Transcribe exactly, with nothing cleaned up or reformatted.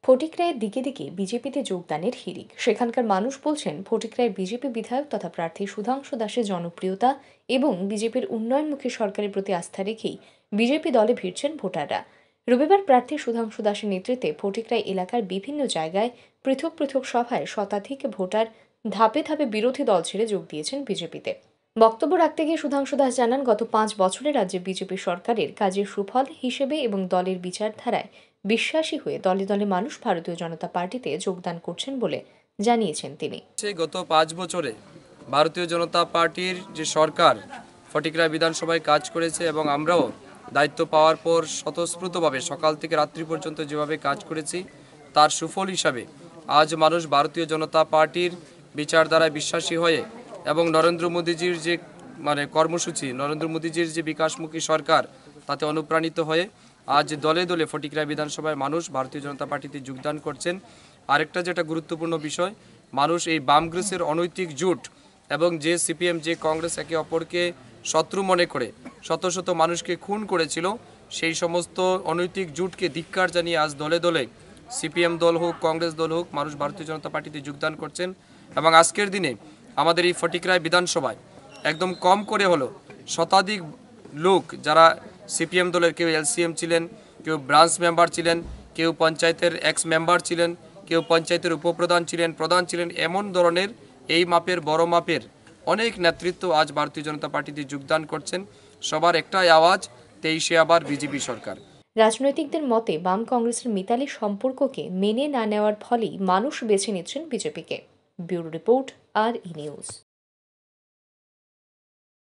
ফটিকরায়ের দিকে দিকে বিজেপিতে যোগদানের হিড়িক। সেখানকার মানুষ বলছেন, ফটিকরায়ের বিজেপি বিধায়ক তথা প্রার্থী সুধাংশু দাসের জনপ্রিয়তা এবং বিজেপির উন্নয়নমুখী সরকারের প্রতি আস্থা রেখেই বিজেপি দলে ভিড়ছেন ভোটাররা। রবিবার প্রার্থী সুধাংশু দাসের নেতৃত্বে ফটিকরায় এলাকার বিভিন্ন জায়গায় পৃথক পৃথক সভায় শতাধিক ভোটার ধাপে ধাপে বিরোধী দল ছেড়ে যোগ দিয়েছেন বিজেপিতে। বক্তব্য রাখতে গিয়ে সুধাংশু দাস জানান, গত পাঁচ বছরে রাজ্যে বিজেপি সরকারের কাজের সুফল হিসেবে এবং দলের বিচারধারায় বিশ্বাসী হয়ে দলে দলে মানুষ ভারতীয় জনতা পার্টিতে যোগদান করছেন বলে জানিয়েছেন তিনি। গত পাঁচ বছরে ভারতীয় জনতা পার্টির যে সরকার ফটিকরায় বিধানসভায় কাজ করেছে এবং আমরাও দায়িত্ব পাওয়ার পর স্বতঃস্ফূর্তভাবে সকাল থেকে রাত্রি পর্যন্ত যেভাবে কাজ করেছি তার সুফল হিসাবে আজ মানুষ ভারতীয় জনতা পার্টির বিচারধারায় বিশ্বাসী হয়ে এবং নরেন্দ্র মোদীজির যে মানে কর্মসূচি, নরেন্দ্র মোদীজির যে বিকাশমুখী সরকার, তাতে অনুপ্রাণিত হয়ে আজ দলে দলে ফটিকরায় বিধানসভায় মানুষ ভারতীয় জনতা পার্টিতে যোগদান করছেন। আরেকটা যেটা গুরুত্বপূর্ণ বিষয়, মানুষ এই বামগ্রেসের অনৈতিক জোট এবং যে সিপিএম যে কংগ্রেস একে অপরকে শত্রু মনে করে শত শত মানুষকে খুন করেছিল, সেই সমস্ত অনৈতিক জোটকে ধিক্কার জানিয়ে আজ দলে দলে সিপিএম দল হোক কংগ্রেস দল হোক মানুষ ভারতীয় জনতা পার্টিতে যোগদান করছেন। এবং আজকের দিনে আমাদের এই ফটিকরায় বিধানসভায় একদম কম করে হলো শতাধিক লোক যারা সিপিএম দলের কেউ এলসিএম ছিলেন, কেউ ব্রাঞ্চ মেম্বার ছিলেন, কেউ পঞ্চায়েতের এক্স মেম্বার ছিলেন, কেউ পঞ্চায়েতের উপপ্রধান ছিলেন, প্রধান ছিলেন, এমন ধরনের এই মাপের বড় মাপের অনেক নেতৃত্ব আজ ভারতীয় জনতা পার্টিতে যোগদান করছেন। সবার একটাই আওয়াজ, তেইশে আবার বিজেপি সরকার। রাজনৈতিকদের মতে বাম কংগ্রেসের মিতালি সম্পর্ককে মেনে না নেওয়ার ফলেই মানুষ বেছে নিচ্ছেন বিজেপিকে। ব্যুরো রিপোর্ট, আর ই নিউজ।